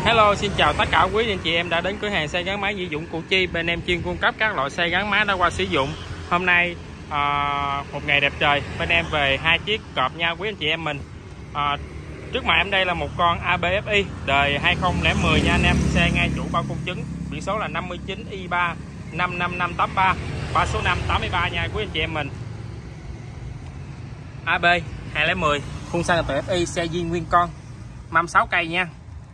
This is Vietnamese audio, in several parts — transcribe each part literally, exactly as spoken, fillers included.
Hello, xin chào tất cả quý anh chị em đã đến cửa hàng xe gắn máy Di Dũng Củ Chi. Bên em chuyên cung cấp các loại xe gắn máy đã qua sử dụng. Hôm nay à, một ngày đẹp trời, bên em về hai chiếc cọp nha quý anh chị em mình. à, Trước mặt em đây là một con a bê ép i đời hai không không không nha anh em. Xe ngay chủ bao công chứng, biển số là năm chín i ba năm năm năm tám ba, ba số năm tám ba nha quý anh chị em mình. a bê hai không một không, khung xăng pê ép i, xe zin nguyên con, mâm sáu cây nha.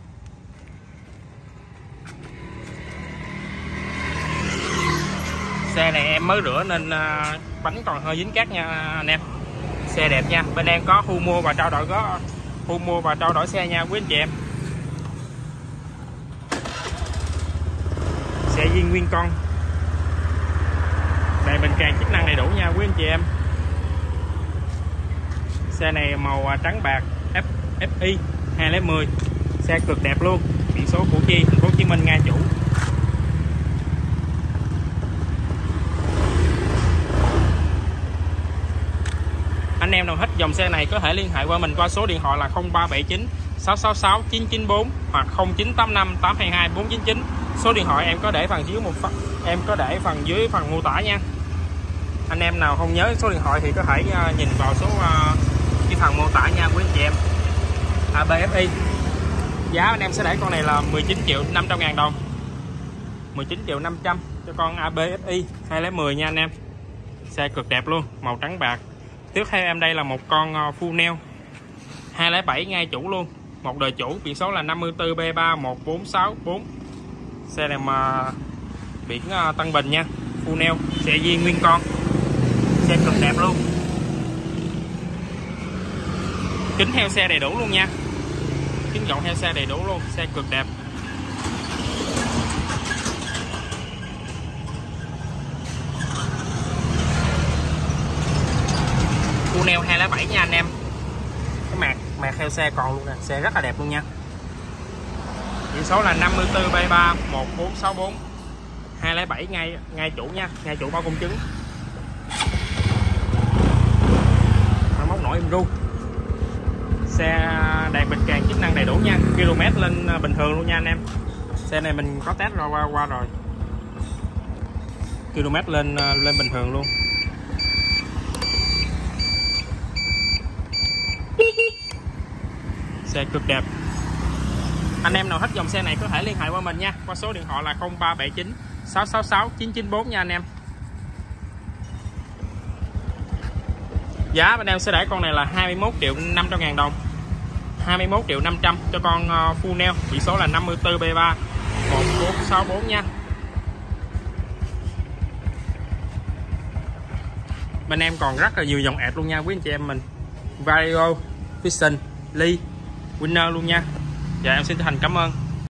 Xe này em mới rửa nên uh, bánh còn hơi dính cát nha anh em. Xe đẹp nha. Bên em có thu mua và trao đổi có thu mua và trao đổi xe nha quý anh chị em. Xe zin nguyên con. Đây bình càng chức năng đầy đủ nha quý anh chị em. Xe này màu trắng bạc, ép ép i hai không một không. Xe cực đẹp luôn. Biển số Củ Chi, thành phố Hồ Chí Minh ngay chủ. Anh em nào thích dòng xe này có thể liên hệ qua mình qua số điện thoại là không ba bảy chín sáu sáu sáu chín chín bốn hoặc không chín tám năm tám hai hai bốn chín chín. Số điện thoại em có để phần dưới một phần, em có để phần dưới phần mô tả nha. Anh em nào không nhớ số điện thoại thì có thể uh, nhìn vào số uh, cái phần mô tả nha quý anh chị em. a bê ép i giá anh em sẽ để con này là mười chín triệu năm trăm ngàn đồng, mười chín triệu năm trăm cho con a bê ép i hai không một không nha anh em. Xe cực đẹp luôn, màu trắng bạc. Tiếp theo em đây là một con full neo hai không bảy ngay chủ luôn, một đời chủ, biển số là năm tư B ba một bốn sáu bốn. Xe này mà biển Tân Bình nha, full neo, xe zin nguyên con, xe cực đẹp luôn. Kính theo xe đầy đủ luôn nha, kính gọng theo xe đầy đủ luôn, xe cực đẹp. Full neo hai không bảy nha anh em. Cái mạc mạc theo xe còn luôn nè, xe rất là đẹp luôn nha. Biển số là năm tư B ba một bốn sáu bốn, hai không bảy ngay ngay chủ nha, ngay chủ bao công chứng. Nó móc nổi em ru. Xe đèn bình càng chức năng đầy đủ nha, km lên bình thường luôn nha anh em. Xe này mình có test rồi qua qua rồi. Km lên lên bình thường luôn. Xe cực đẹp. Anh em nào thích dòng xe này có thể liên hệ qua mình nha, qua số điện thoại là không ba bảy chín sáu sáu sáu chín chín bốn nha anh em. Giá bên em sẽ để con này là hai mươi mốt triệu năm trăm ngàn đồng, hai mươi mốt triệu năm trăm cho con full neo, biển số là năm tư B ba một bốn sáu bốn nha. Bên em còn rất là nhiều dòng ẹp luôn nha quý anh chị em mình. Vario, Vision, Lee, Winner luôn nha. Dạ em xin thành cảm ơn.